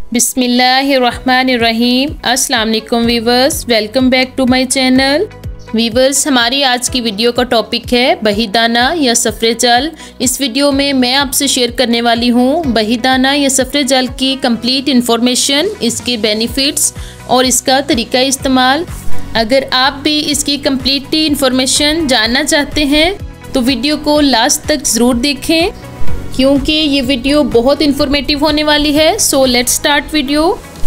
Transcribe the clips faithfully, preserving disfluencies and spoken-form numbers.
बिस्मिल्लाहिर्रहमानिर्रहीम। अस्सलाम वालेकुम viewers, welcome back to my channel. Viewers, हमारी आज की वीडियो का टॉपिक है बहीदाना या सफ़रे जल। इस वीडियो में मैं आपसे शेयर करने वाली हूँ बहीदाना या सफ़रे जल की कंप्लीट इन्फॉर्मेशन, इसके बेनिफिट्स और इसका तरीका इस्तेमाल। अगर आप भी इसकी कंप्लीट इन्फॉर्मेशन जानना चाहते हैं तो वीडियो को लास्ट तक ज़रूर देखें, क्योंकि ये वीडियो बहुत इन्फॉर्मेटिव होने वाली है। So let's start video.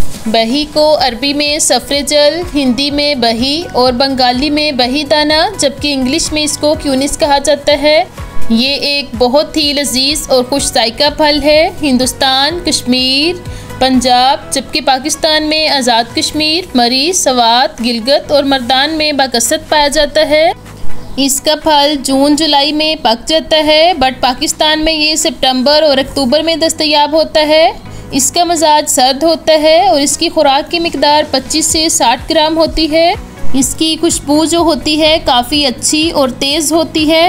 बही को अरबी में सफ़रे जल, हिंदी में बही और बंगाली में बहीदाना, जबकि इंग्लिश में इसको क्यूनिस कहा जाता है। ये एक बहुत ही लजीज और खुश जायका फल है। हिंदुस्तान, कश्मीर, पंजाब, जबकि पाकिस्तान में आज़ाद कश्मीर, मरी, सवात, गिलगित और मर्दान में बाकसरत पाया जाता है। इसका फल जून जुलाई में पक जाता है, बट पाकिस्तान में ये सितंबर और अक्टूबर में दस्तयाब होता है। इसका मजाज सर्द होता है और इसकी खुराक की मिकदार पच्चीस से साठ ग्राम होती है। इसकी खुशबू जो होती है काफ़ी अच्छी और तेज़ होती है।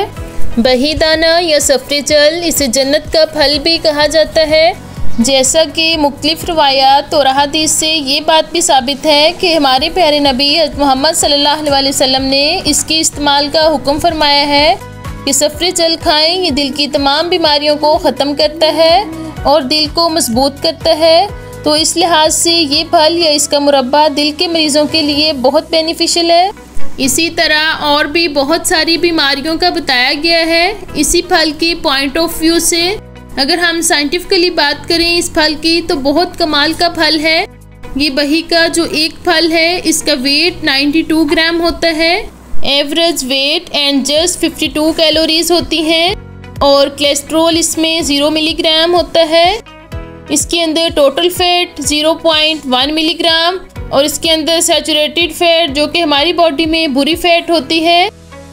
बहीदाना या सफ़रे जल, इसे जन्नत का फल भी कहा जाता है, जैसा कि मुख्तलिफ रवायात और अहादीस से ये बात भी साबित है कि हमारे प्यारे नबी मोहम्मद सल्लल्लाहु अलैहि वसल्लम ने इसके इस्तेमाल का हुक्म फरमाया है कि सफ़रे जल खाएं। ये दिल की तमाम बीमारियों को ख़त्म करता है और दिल को मजबूत करता है। तो इस लिहाज से ये फल या इसका मुरब्बा दिल के मरीज़ों के लिए बहुत बेनिफिशियल है। इसी तरह और भी बहुत सारी बीमारियों का बताया गया है इसी फल के पॉइंट ऑफ व्यू से। अगर हम साइंटिफिकली बात करें इस फल की, तो बहुत कमाल का फल है। ये बही का जो एक फल है, इसका वेट बानवे ग्राम होता है, एवरेज वेट, एंड जस्ट बावन कैलोरीज होती हैं और कोलेस्ट्रॉल इसमें ज़ीरो मिलीग्राम होता है। इसके अंदर total fat zero point one milligram और इसके अंदर सैचुरेटेड फैट, जो कि हमारी बॉडी में बुरी फैट होती है,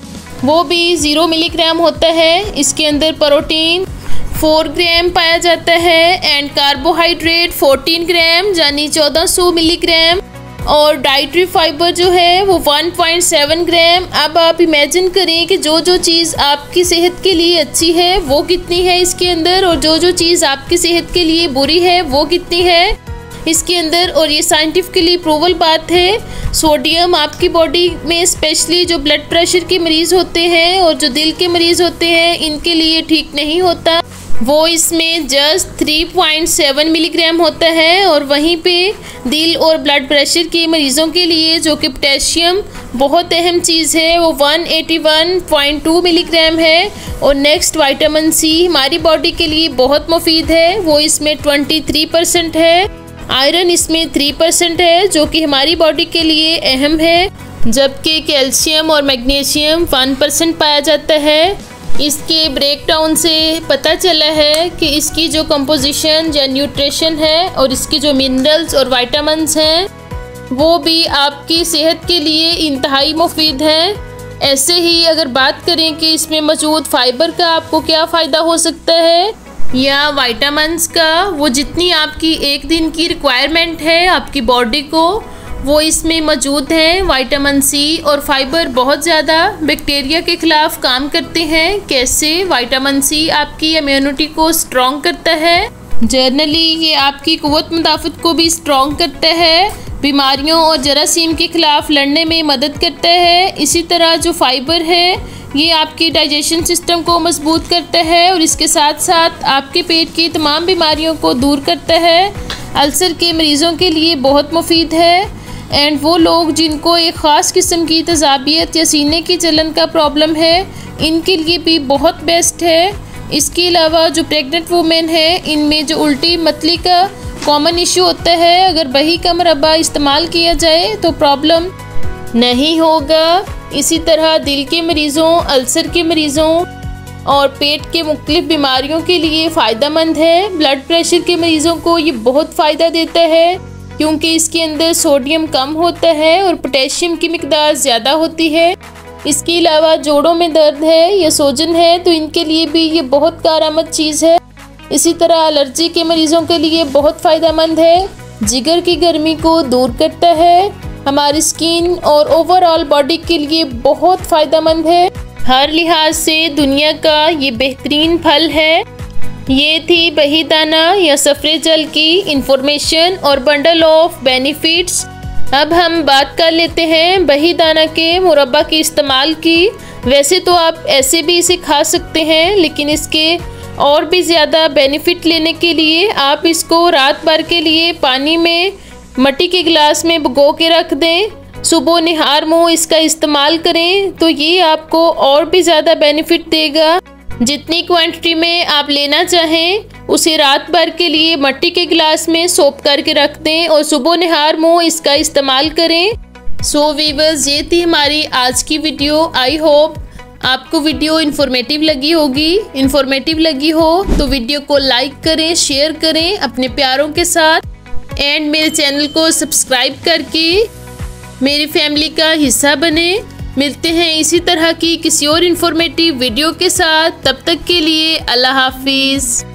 वो भी ज़ीरो मिलीग्राम होता है। इसके अंदर प्रोटीन फोर ग्राम पाया जाता है एंड कार्बोहाइड्रेट फोर्टीन ग्राम यानी चौदह सौ मिलीग्राम, और डाइटरी फाइबर जो है वो वन पॉइंट सेवन ग्राम। अब आप इमेजिन करें कि जो जो चीज़ आपकी सेहत के लिए अच्छी है वो कितनी है इसके अंदर, और जो जो चीज़ आपकी सेहत के लिए बुरी है वो कितनी है इसके अंदर। और ये साइंटिफिकली प्रूवल बात है। सोडियम आपकी बॉडी में स्पेशली जो ब्लड प्रेशर के मरीज़ होते हैं और जो दिल के मरीज़ होते हैं, इनके लिए ठीक नहीं होता। वो इसमें just three point seven milligram होता है। और वहीं पे दिल और ब्लड प्रेशर के मरीज़ों के लिए जो कि पोटेशियम बहुत अहम चीज़ है, वो one eighty one point two milligram है। और नेक्स्ट विटामिन सी हमारी बॉडी के लिए बहुत मुफीद है, वो इसमें तेईस परसेंट है। आयरन इसमें थ्री परसेंट है, जो कि हमारी बॉडी के लिए अहम है, जबकि कैल्शियम और मैग्नीशियम वन परसेंट पाया जाता है। इसके ब्रेकडाउन से पता चला है कि इसकी जो कंपोजिशन या न्यूट्रिशन है और इसकी जो मिनरल्स और विटामिन्स हैं, वो भी आपकी सेहत के लिए इंतहाई मुफीद हैं। ऐसे ही अगर बात करें कि इसमें मौजूद फाइबर का आपको क्या फ़ायदा हो सकता है या विटामिन्स का, वो जितनी आपकी एक दिन की रिक्वायरमेंट है आपकी बॉडी को, वो इसमें मौजूद हैं। विटामिन सी और फाइबर बहुत ज़्यादा बैक्टीरिया के ख़िलाफ़ काम करते हैं। कैसे? विटामिन सी आपकी इम्यूनिटी को स्ट्रॉन्ग करता है, जनरली ये आपकी क़ुव्वत मुदाफ़त को भी स्ट्रॉन्ग करता है, बीमारियों और जरासीम के ख़िलाफ़ लड़ने में मदद करता है। इसी तरह जो फाइबर है ये आपकी डाइजेशन सिस्टम को मजबूत करता है और इसके साथ साथ आपके पेट की तमाम बीमारियों को दूर करता है। अल्सर के मरीज़ों के लिए बहुत मुफीद है, एंड वो लोग जिनको एक ख़ास किस्म की तजाबियत या सीने की जलन का प्रॉब्लम है, इनके लिए भी बहुत बेस्ट है। इसके अलावा जो प्रेग्नेंट वुमेन है, इनमें जो उल्टी मतली का कॉमन इशू होता है, अगर बही का मुरब्बा इस्तेमाल किया जाए तो प्रॉब्लम नहीं होगा। इसी तरह दिल के मरीज़ों, अल्सर के मरीज़ों और पेट के मुख्तलिफ बीमारियों के लिए फ़ायदेमंद है। ब्लड प्रेशर के मरीज़ों को ये बहुत फ़ायदा देता है, क्योंकि इसके अंदर सोडियम कम होता है और पोटेशियम की मिकदार ज़्यादा होती है। इसके अलावा जोड़ों में दर्द है या सोजन है, तो इनके लिए भी ये बहुत कारआमद चीज़ है। इसी तरह एलर्जी के मरीज़ों के लिए बहुत फ़ायदेमंद है, जिगर की गर्मी को दूर करता है, हमारी स्किन और ओवरऑल बॉडी के लिए बहुत फ़ायदेमंद है। हर लिहाज से दुनिया का ये बेहतरीन फल है। ये थी बहीदाना या सफरे जल की इंफॉर्मेशन और बंडल ऑफ बेनिफिट्स। अब हम बात कर लेते हैं बहीदाना के मुरब्बा के इस्तेमाल की। वैसे तो आप ऐसे भी इसे खा सकते हैं, लेकिन इसके और भी ज़्यादा बेनिफिट लेने के लिए आप इसको रात भर के लिए पानी में मिट्टी के गिलास में भिगो के रख दें। सुबह निहार मुँह इसका इस्तेमाल करें तो ये आपको और भी ज़्यादा बेनिफिट देगा। जितनी क्वांटिटी में आप लेना चाहें उसे रात भर के लिए मिट्टी के गिलास में सोप करके रख दें और सुबह निहार मुँह इसका इस्तेमाल करें। सो वीवर्स, ये थी हमारी आज की वीडियो। आई होप आपको वीडियो इन्फॉर्मेटिव लगी होगी। इन्फॉर्मेटिव लगी हो तो वीडियो को लाइक करें, शेयर करें अपने प्यारों के साथ एंड मेरे चैनल को सब्सक्राइब करके मेरी फैमिली का हिस्सा बने। मिलते हैं इसी तरह की किसी और इन्फॉर्मेटिव वीडियो के साथ। तब तक के लिए अल्लाह हाफिज़।